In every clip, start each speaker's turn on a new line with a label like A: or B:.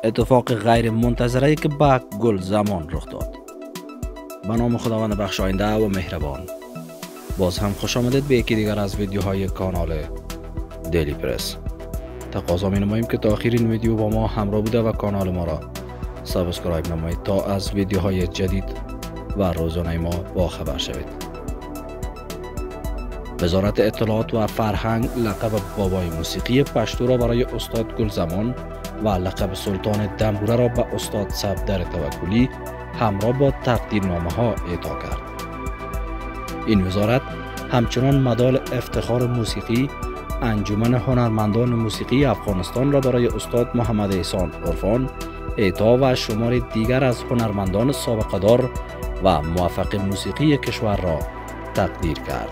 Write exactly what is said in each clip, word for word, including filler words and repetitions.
A: اتفاق غیر منتظره که به گل زمان رخ داد. به نام خداوند بخشاینده و مهربان. باز هم خوش آمدید به یکی دیگر از ویدیوهای کانال دیلی پرس. تقاضا می نماییم که تا آخر این ویدیو با ما همراه بوده و کانال ما را سابسکرایب نمایید تا از ویدیوهای جدید و روزانه ما با خبر شوید. وزارت اطلاعات و فرهنگ لقب بابای موسیقی پشتو را برای استاد گلزمان و لقب سلطان دنبوره را به استاد صفدر توکلی همراه با تقدیرنامه ها اعطا کرد. این وزارت همچنان مدال افتخار موسیقی انجمن هنرمندان موسیقی افغانستان را برای استاد محمد احسان عرفان اعطا و شمار دیگر از هنرمندان سابقه دار و موفق موسیقی کشور را تقدیر کرد.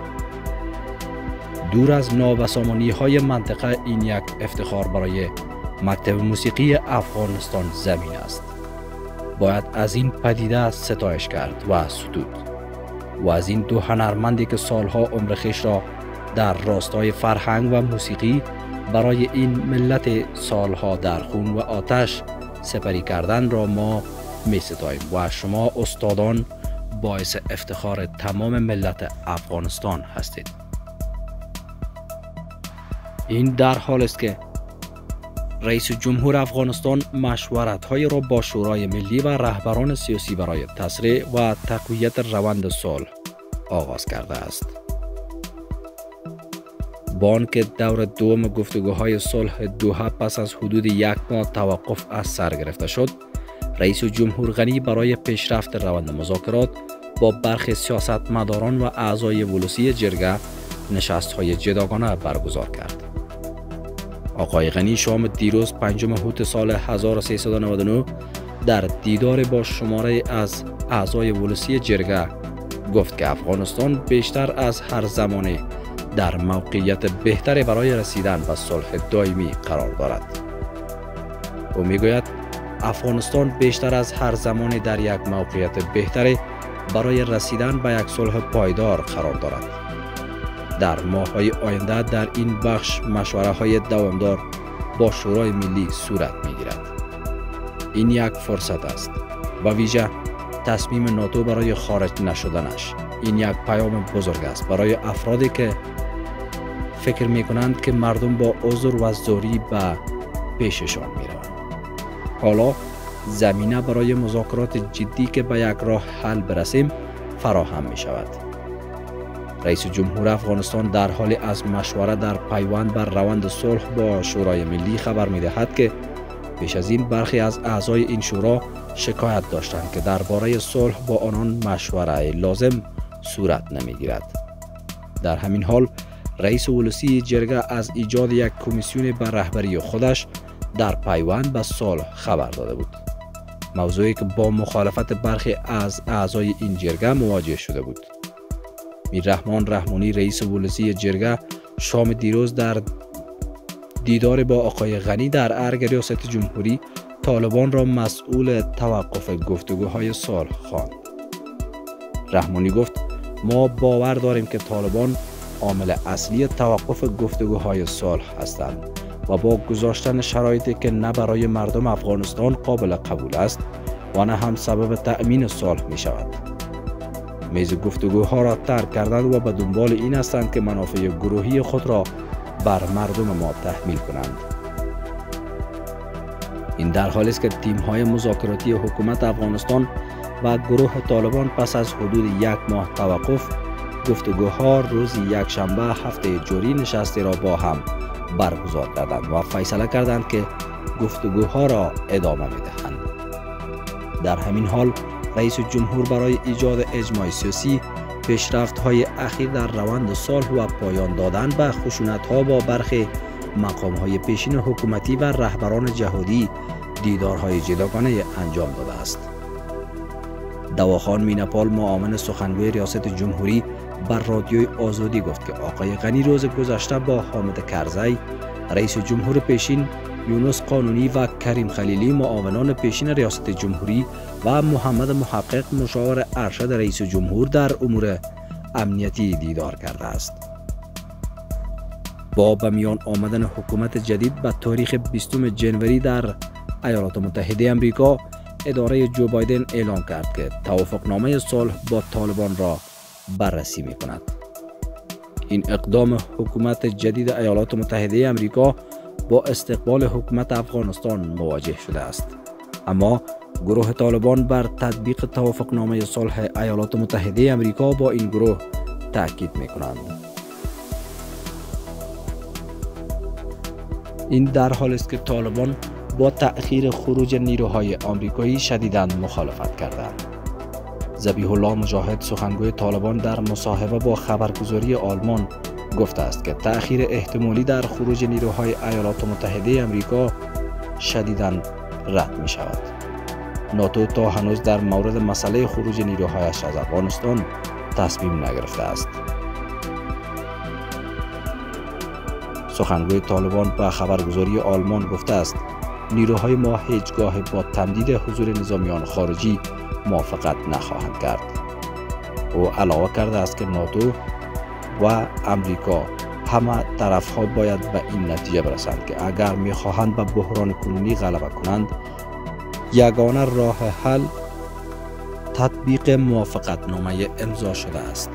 A: دور از نابسامانی های منطقه، این یک افتخار برای مکتب موسیقی افغانستان زمین است. باید از این پدیده ستایش کرد و ستود و از این دو هنرمندی که سالها عمر خویش را در راستای فرهنگ و موسیقی برای این ملت سالها در خون و آتش سپری کردن را ما می ستاییم و شما استادان باعث افتخار تمام ملت افغانستان هستید. این در حال است که رئیس جمهور افغانستان مشورت‌های را با شورای ملی و رهبران سیاسی برای تسریع و تقویت روند صلح آغاز کرده است. بانک دور دوم گفتگوهای صلح دوحه پس از حدود یک ماه توقف از سر گرفته شد، رئیس جمهور غنی برای پیشرفت روند مذاکرات با برخی سیاستمداران و اعضای ولوسی جرگه نشست‌های جداگانه برگزار کرد. آقای غنی شام دیروز پنجم اوت سال هزار و سیصد و نود و نه در دیدار با شماره از اعضای ولوسی جرگه گفت که افغانستان بیشتر از هر زمانی در موقعیت بهتری برای رسیدن به صلح دائمی قرار دارد. او میگوید افغانستان بیشتر از هر زمانی در یک موقعیت بهتری برای رسیدن به یک صلح پایدار قرار دارد. در ماه‌های آینده در این بخش مشوره‌های دوامدار با شورای ملی صورت می‌گیرد. این یک فرصت است و ویژه تصمیم ناتو برای خارج نشدنش. این یک پیام بزرگ است برای افرادی که فکر می‌کنند که مردم با عذر و زوری به پیششان می‌روند. حالا زمینه برای مذاکرات جدی که به یک راه حل برسیم فراهم می‌شود. رئیس جمهور افغانستان در حال از مشوره در پیوند بر روند صلح با شورای ملی خبر می‌دهد که پیش از این برخی از اعضای این شورا شکایت داشتند که درباره صلح با آنان مشوره لازم صورت نمی‌گیرد. در همین حال رئیس ولوسی جرگه از ایجاد یک کمیسیون به رهبری خودش در پیوند به صلح خبر داده بود، موضوعی که با مخالفت برخی از اعضای این جرگه مواجه شده بود. میررحمان رحمانی رئیس ولوسی جرگه شام دیروز در دیدار با آقای غنی در ارگ ریاست جمهوری طالبان را مسئول توقف گفتگوهای صلح خواند. رحمانی گفت ما باور داریم که طالبان عامل اصلی توقف گفتگوهای صلح هستند و با گذاشتن شرایطی که نه برای مردم افغانستان قابل قبول است و نه هم سبب تأمین صلح می شود. میز گفتگوها را ترک کردند و به دنبال این هستند که منافع گروهی خود را بر مردم ما تحمیل کنند. این در حالی است که تیم‌های مذاکراتی حکومت افغانستان و گروه طالبان پس از حدود یک ماه توقف گفتگوها روز یک شنبه هفته جاری نشستی را با هم برگزار کردند و فیصله کردند که گفتگوها را ادامه می‌دهند. در همین حال رئیس جمهور برای ایجاد اجماع سیاسی، پیشرفت‌های اخیر در روند صلح و پایان دادن به خشونت‌ها با برخی مقام‌های پیشین حکومتی و رهبران جهادی دیدارهای جداگانه انجام داده است. دواخان مینپال معاون سخنگوی ریاست جمهوری بر رادیوی آزادی گفت که آقای غنی روز گذشته با حامد کرزی رئیس جمهور پیشین، یونس قانونی و کریم خلیلی معاونان پیشین ریاست جمهوری و محمد محقق مشاور ارشد رئیس جمهور در امور امنیتی دیدار کرده است. با به میان آمدن حکومت جدید به تاریخ بیستم ژانویه در ایالات متحده آمریکا اداره جو بایدن اعلام کرد که توافقنامه صلح با طالبان را بررسی می کند. این اقدام حکومت جدید ایالات متحده آمریکا با استقبال حکومت افغانستان مواجه شده است. اما گروه طالبان بر تطبیق توافقنامه صلح ایالات متحده آمریکا با این گروه تاکید می کنند. این در حالی است که طالبان با تأخیر خروج نیروهای آمریکایی شدیداً مخالفت کردند. ذبیح الله مجاهد سخنگوی طالبان در مصاحبه با خبرگزاری آلمان گفته است که تأخیر احتمالی در خروج نیروهای ایالات متحده آمریکا شدیداً رد می شود. ناتو تا هنوز در مورد مسئله خروج نیروهایش از افغانستان تصمیم نگرفته است. سخنگوی طالبان به خبرگزاری آلمان گفته است نیروهای ما هیچگاه با تمدید حضور نظامیان خارجی موافقت نخواهند کرد. او علاوه کرده است که ناتو و امریکا همه طرفها باید به این نتیجه برسند که اگر میخواهند به بحران کنونی غلبه کنند، یگانه راه حل تطبیق موافقتنامه امضا شده است.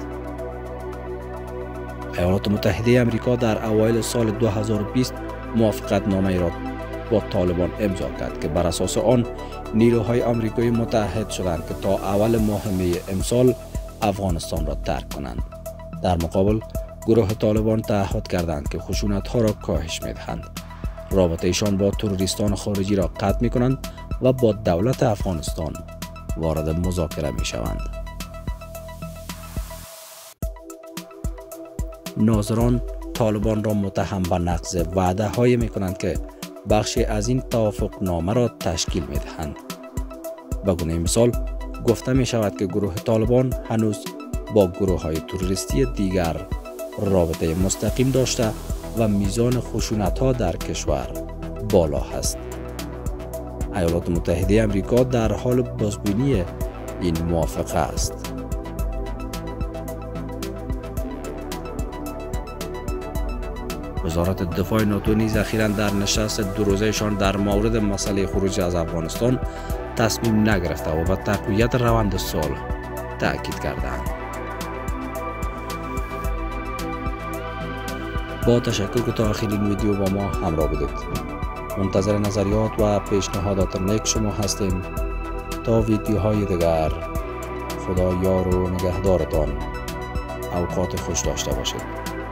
A: ایالات متحده آمریکا در اوایل سال دو هزار و بیست موافقتنامه را با طالبان امضا کرد که بر اساس آن نیروهای آمریکایی متحد شدند که تا اول ماه می امسال افغانستان را ترک کنند. در مقابل گروه طالبان تعهد کردند که خشونت‌ها را کاهش می‌دهند، رابطه‌شان با تروریستان خارجی را قطع می‌کنند و با دولت افغانستان وارد مذاکره می‌شوند. ناظران طالبان را متهم به نقض وعده هایی می‌کنند که بخشی از این توافقنامه را تشکیل می‌دهند. به گونه مثال گفته می‌شود که گروه طالبان هنوز با گروه‌های تروریستی دیگر رابطه مستقیم داشته و میزان خشونت‌ها در کشور بالا است. ایالات متحده آمریکا در حال بازبینی این موافقه است. وزارت دفاع ناتو نیز اخیراً در نشست دو روزه‌شان در مورد مسئله خروج از افغانستان تصمیم نگرفته و به تقویت روند صلح تاکید کردند. با تشکر که تا آخر این ویدیو با ما همراه بودید. منتظر نظریات و پیشنهادات نیک شما هستیم. تا ویدیوهای دیگر، خدا یار و نگهدارتان. اوقات خوش داشته باشید.